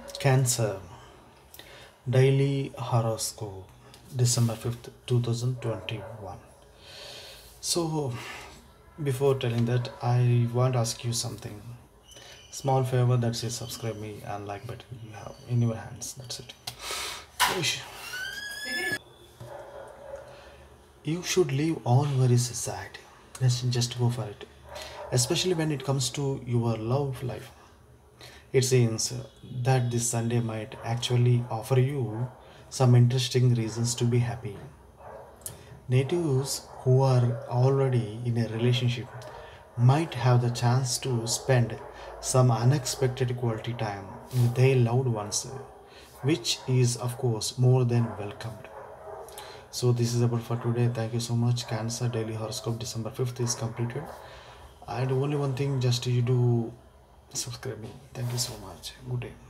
Cancer Daily Horoscope December 5th, 2021. So, before telling that, I want to ask you something. Small favor, that's it. Subscribe me and like button you have in your hands. That's it. Ush. You should leave all worries aside. Just go for it. Especially when it comes to your love life. It seems that this Sunday might actually offer you some interesting reasons to be happy. Natives who are already in a relationship might have the chance to spend some unexpected quality time with their loved ones, which is, of course, more than welcomed. So, this is about for today. Thank you so much. Cancer Daily Horoscope December 5th is completed. And only one thing, just you do subscribe me. Thank you so much. Good day.